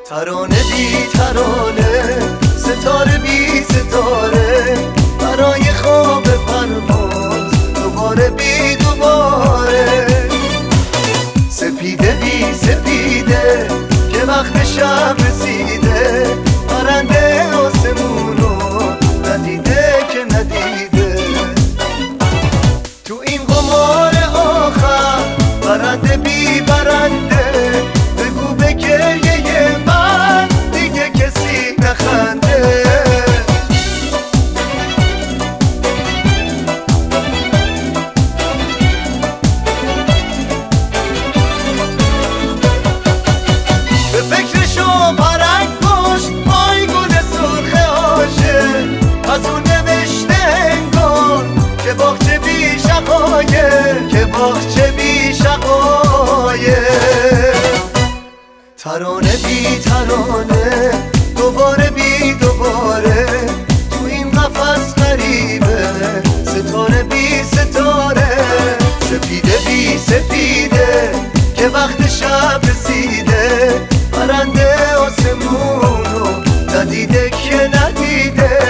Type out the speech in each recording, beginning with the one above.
ترانه بی ترانه، ستاره بی ستاره، برای خواب پرواز دوباره بی دوباره. سپیده بی سپیده که وقت شب رسیده، پرنده آسمونو ندیده که ندیده. تو این قمار آخر برنده بی برنده، بگو به گریه من دیگه کسی نخنده. به فکرشو پرنگ پشت پای گل سرخ عاشق، از اون نوشته انگار که باغچه بی شقایق، که باغچه بی شقایق. ترانه بی ترانه، دوباره بی دوباره، تو این قفس غریبه، ستاره بی ستاره. سپیده بی سپیده که وقت شب رسیده، پرنده آسمونو ندیده که ندیده.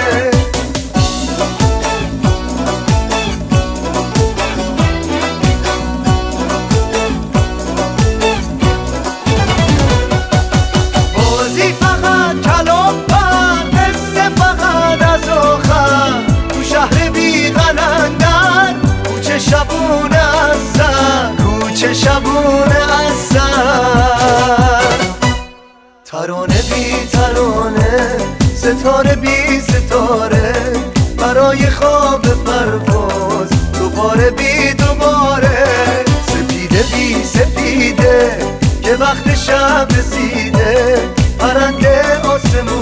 بازی فقط کلام پر، قصه فقط از آخر، تو شهر بی قلندر، کوچه شبونه از سر، کوچه شبونه از سر. ترانه بی ترانه، ستاره بی ستاره، برای خواب پرواز دوباره بی دوباره. سپیده بی سپیده که وقت شب رسیده، پرنده آسمون